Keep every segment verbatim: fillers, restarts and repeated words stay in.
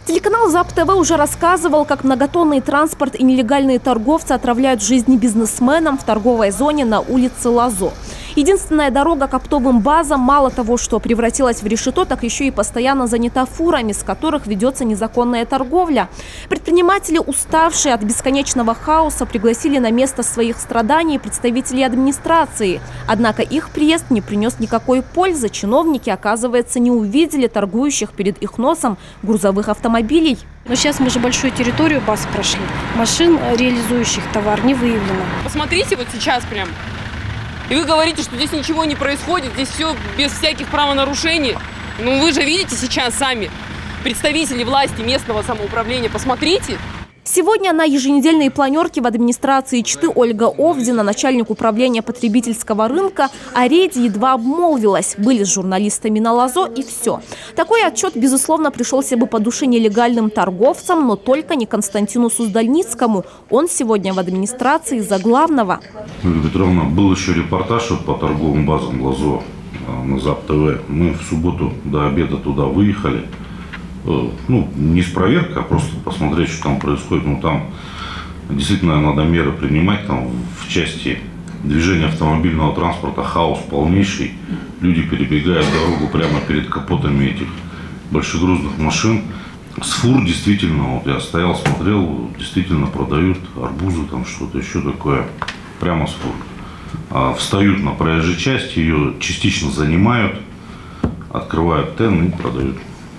Телеканал ЗАП-ТВ уже рассказывал, как многотонный транспорт и нелегальные торговцы отравляют жизни бизнесменам в торговой зоне на улице Лазо. Единственная дорога к оптовым базам мало того, что превратилась в решето, так еще и постоянно занята фурами, с которых ведется незаконная торговля. Предприниматели, уставшие от бесконечного хаоса, пригласили на место своих страданий представителей администрации. Однако их приезд не принес никакой пользы. Чиновники, оказывается, не увидели торгующих перед их носом грузовых автомобилей. Но сейчас мы же большую территорию баз прошли. Машин, реализующих товар, не выявлено. Посмотрите вот сейчас прям. И вы говорите, что здесь ничего не происходит, здесь все без всяких правонарушений. Ну вы же видите сейчас сами, представители власти местного самоуправления, посмотрите. Сегодня на еженедельной планерке в администрации Читы Ольга Овдина, начальник управления потребительского рынка, о рейде едва обмолвилась. Были с журналистами на Лазо и все. Такой отчет, безусловно, пришелся бы по душе нелегальным торговцам, но только не Константину Суздальницкому. Он сегодня в администрации за главного. Ольга Петровна, был еще репортаж по торговым базам Лазо на ЗАП-ТВ. Мы в субботу до обеда туда выехали. Ну, не с проверкой, а просто посмотреть, что там происходит. Ну, там действительно надо меры принимать. Там в части движения автомобильного транспорта хаос полнейший. Люди перебегают дорогу прямо перед капотами этих большегрузных машин. С фур действительно, вот я стоял, смотрел, действительно продают арбузы, там что-то еще такое, прямо с фур. А встают на проезжей части, ее частично занимают, открывают тен и продают.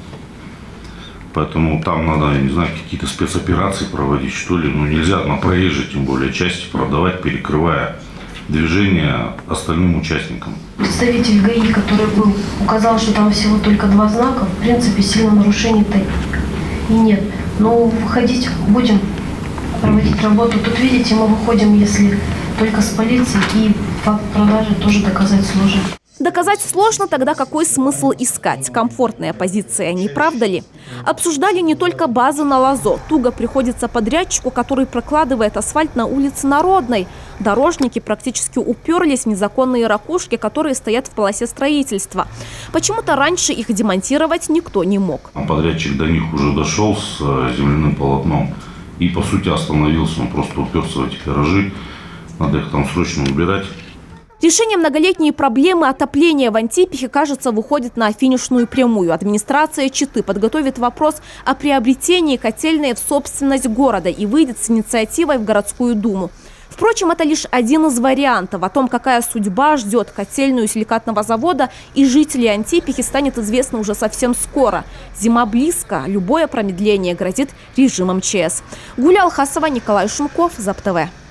Поэтому там надо, я не знаю, какие-то спецоперации проводить, что ли. Ну, нельзя на проезжей, тем более, части продавать, перекрывая движение остальным участникам. Представитель ГАИ, который был, указал, что там всего только два знака. В принципе, сильно нарушений-то и нет. Но выходить будем, проводить работу. Тут, видите, мы выходим, если только с полицией, и факт продажи тоже доказать сложно. Доказать сложно, тогда какой смысл искать? Комфортная позиция, не правда ли? Обсуждали не только базы на Лазо. Туго приходится подрядчику, который прокладывает асфальт на улице Народной. Дорожники практически уперлись в незаконные ракушки, которые стоят в полосе строительства. Почему-то раньше их демонтировать никто не мог. Подрядчик до них уже дошел с земляным полотном и, по сути, остановился. Он просто уперся в эти гаражи. Надо их там срочно убирать. Решение многолетней проблемы отопления в Антипихе, кажется, выходит на финишную прямую. Администрация Читы подготовит вопрос о приобретении котельной в собственность города и выйдет с инициативой в городскую думу. Впрочем, это лишь один из вариантов. О том, какая судьба ждет котельную силикатного завода и жителей Антипихи, станет известно уже совсем скоро. Зима близко, любое промедление грозит режимом ЧС. Гуля Алхасова, Николай Шумков, ЗАП-ТВ.